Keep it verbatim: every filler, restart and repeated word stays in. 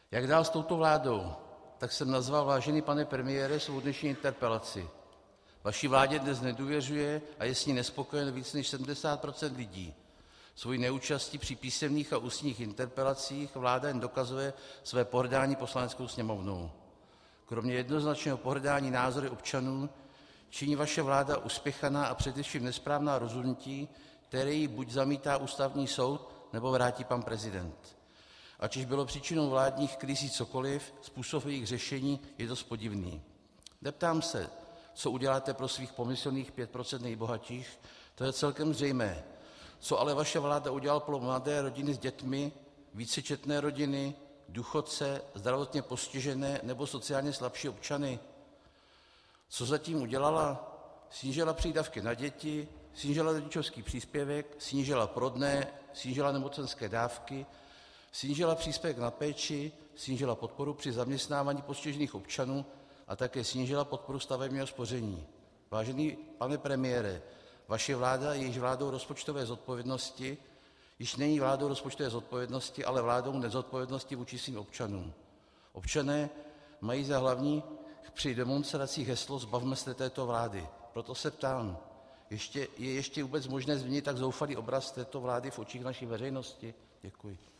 Jak dál s touto vládou, tak jsem nazval, vážený pane premiére, svou dnešní interpelaci. Vaší vládě dnes nedůvěřuje a je s ní nespokojen víc než sedmdesát procent lidí. Svojí neúčastí při písemných a ústních interpelacích vláda jen dokazuje své pohrdání Poslaneckou sněmovnou. Kromě jednoznačného pohrdání názory občanů činí vaše vláda uspěchaná a především nesprávná rozhodnutí, které jí buď zamítá Ústavní soud, nebo vrátí pan prezident. Ať už bylo příčinou vládních krizí cokoliv, způsob jejich řešení je dost podivný. Neptám se, co uděláte pro svých pomyslných pět procent nejbohatších, to je celkem zřejmé. Co ale vaše vláda udělala pro mladé rodiny s dětmi, vícečetné rodiny, důchodce, zdravotně postižené nebo sociálně slabší občany? Co zatím udělala? Snížila přídavky na děti, snížila rodičovský příspěvek, snížila porodné, snížila nemocenské dávky, snížila příspěvek na péči, snížila podporu při zaměstnávání postižených občanů a také snížila podporu stavebního spoření. Vážený pane premiére, vaše vláda je již vládou rozpočtové zodpovědnosti, již není vládou rozpočtové zodpovědnosti, ale vládou nezodpovědnosti vůči svým občanům. Občané mají za hlavní při demonstracích heslo Zbavme se této vlády. Proto se ptám, ještě, je ještě vůbec možné změnit tak zoufalý obraz této vlády v očích naší veřejnosti? Děkuji.